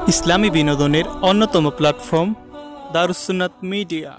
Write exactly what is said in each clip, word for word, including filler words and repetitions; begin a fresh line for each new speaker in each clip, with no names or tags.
ইসলামী বিনোদনের অন্যতম platform দারুসুন্নাত media.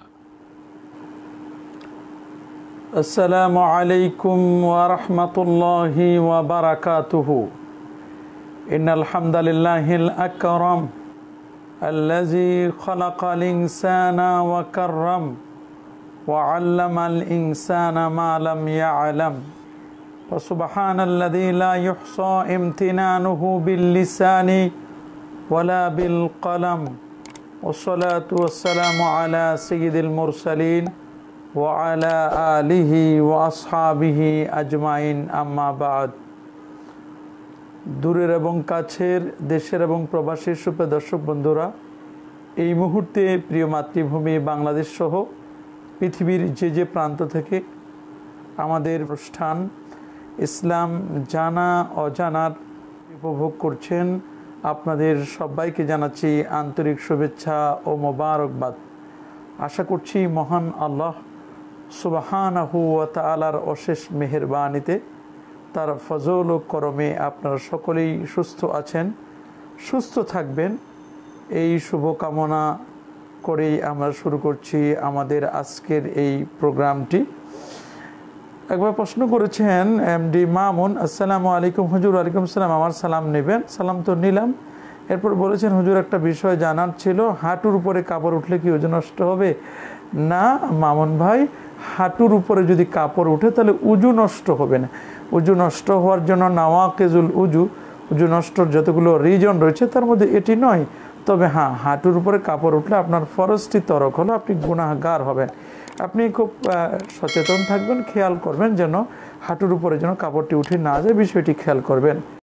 আসসালামু আলাইকুম ওয়া রাহমাতুল্লাহি ওয়া বারাকাতুহু। ইন্নাল হামদালিল্লাহিল আকরাম আল্লাযী খালাকাল ইনসানা ওয়া কাররাম ওয়া আল্লামাল ইনসানা মা লাম ইয়া'লাম। ফাসুবহানাল্লাযী লা ইউহসা ইমতিনানুহু বিল লিসানি ওয়ালা বিল কলম। ওয়াসসালাতু ওয়াসসালামু আলা সাইয়্যিদিল মুরসালিন ওয়া আলা আলিহি ওয়া আসহাবিহি আজমাইন, আম্মা বা'দ। দূরের এবং কাছের, দেশের এবং প্রবাসী সুপ্রিয় দর্শক বন্ধুরা, এই মুহূর্তে প্রিয় মাতৃভূমি বাংলাদেশ সহ পৃথিবীর যে যে প্রান্ত থেকে আমাদের অনুষ্ঠান ইসলাম জানা অজানার উপভোগ করছেন, আপনাদের সবাইকে জানাচ্ছি আন্তরিক শুভেচ্ছা ও মোবারকবাদ। আশা করছি মহান আল্লাহ সুবহানাহু ওয়া তাআলার অশেষ মেহেরবানিতে, তার ফজল ও করমে আপনারা সকলেই সুস্থ আছেন, সুস্থ থাকবেন, এই শুভকামনা করেই আমরা শুরু করছি আমাদের আজকের এই প্রোগ্রামটি। একবার প্রশ্ন করেছেন এমডি মামুন, আসসালামু আলাইকুম হুজুর। ওয়ালাইকুম আসসালাম। আমার সালাম নেবেন? সালাম তো নিলাম। এরপর বলেছেন, হুজুর একটা বিষয় জানার ছিল, হাঁটুর উপরে কাপড় উঠলে কি ওজু নষ্ট হবে? না মামুন ভাই, হাঁটুর উপরে যদি কাপড় উঠে তাহলে উজু নষ্ট হবে না। উজু নষ্ট হওয়ার জন্য নাওয়াকিজুল উজু, উজু নষ্টর যতগুলো রিজন রয়েছে তার মধ্যে এটি নয়। তবে হ্যাঁ, হাঁটুর উপরে কাপড় উঠলে আপনার ফরজটি তরক হলো, আপনি গুনাহগার হবেন। আপনি খুব সচেতন থাকবেন, খেয়াল করবেন যেন হাঁটুর উপরে যেন কাপড়টি উঠে না যায়, বিষয়টি খেয়াল করবেন।